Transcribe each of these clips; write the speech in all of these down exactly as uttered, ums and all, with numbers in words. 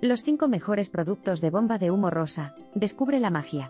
Los cinco mejores productos de bomba de humo rosa. Descubre la magia.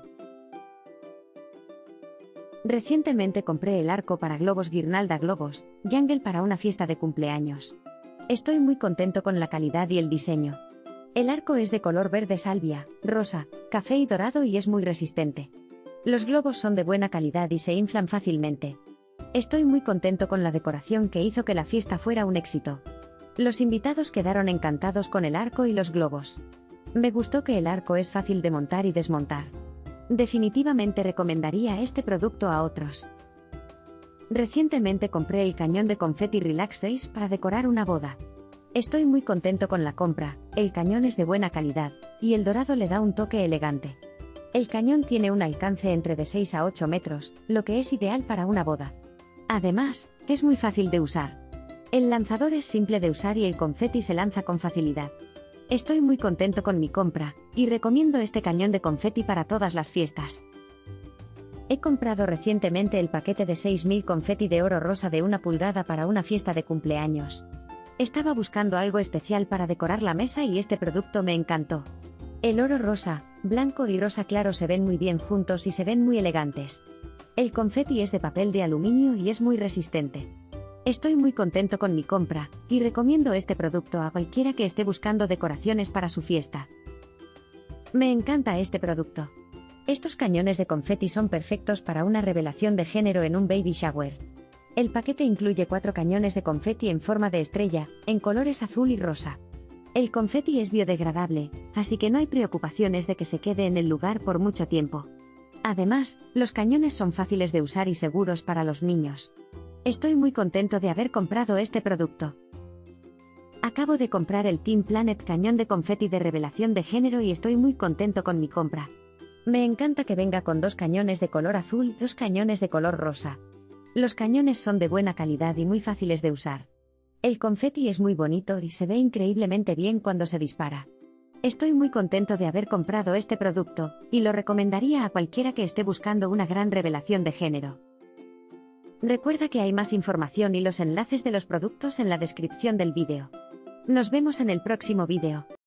Recientemente compré el arco para globos Guirnalda Globos, Jungle para una fiesta de cumpleaños. Estoy muy contento con la calidad y el diseño. El arco es de color verde salvia, rosa, café y dorado y es muy resistente. Los globos son de buena calidad y se inflan fácilmente. Estoy muy contento con la decoración que hizo que la fiesta fuera un éxito. Los invitados quedaron encantados con el arco y los globos. Me gustó que el arco es fácil de montar y desmontar. Definitivamente recomendaría este producto a otros. Recientemente compré el cañón de confeti Relax Days para decorar una boda. Estoy muy contento con la compra, el cañón es de buena calidad, y el dorado le da un toque elegante. El cañón tiene un alcance entre de seis a ocho metros, lo que es ideal para una boda. Además, es muy fácil de usar. El lanzador es simple de usar y el confeti se lanza con facilidad. Estoy muy contento con mi compra, y recomiendo este cañón de confeti para todas las fiestas. He comprado recientemente el paquete de seis mil confeti de oro rosa de una pulgada para una fiesta de cumpleaños. Estaba buscando algo especial para decorar la mesa y este producto me encantó. El oro rosa, blanco y rosa claro se ven muy bien juntos y se ven muy elegantes. El confeti es de papel de aluminio y es muy resistente. Estoy muy contento con mi compra, y recomiendo este producto a cualquiera que esté buscando decoraciones para su fiesta. Me encanta este producto. Estos cañones de confeti son perfectos para una revelación de género en un baby shower. El paquete incluye cuatro cañones de confeti en forma de estrella, en colores azul y rosa. El confeti es biodegradable, así que no hay preocupaciones de que se quede en el lugar por mucho tiempo. Además, los cañones son fáciles de usar y seguros para los niños. Estoy muy contento de haber comprado este producto. Acabo de comprar el Team Planet cañón de confeti de revelación de género y estoy muy contento con mi compra. Me encanta que venga con dos cañones de color azul y dos cañones de color rosa. Los cañones son de buena calidad y muy fáciles de usar. El confeti es muy bonito y se ve increíblemente bien cuando se dispara. Estoy muy contento de haber comprado este producto, y lo recomendaría a cualquiera que esté buscando una gran revelación de género. Recuerda que hay más información y los enlaces de los productos en la descripción del vídeo. Nos vemos en el próximo vídeo.